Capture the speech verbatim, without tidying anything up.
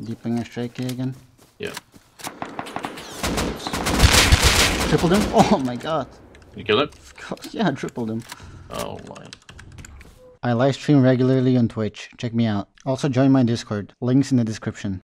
Deeping a shaky again. Yeah. Tripled him? Oh my god. You kill him? Yeah, tripled him. Oh my. I live stream regularly on Twitch. Check me out. Also join my Discord. Links in the description.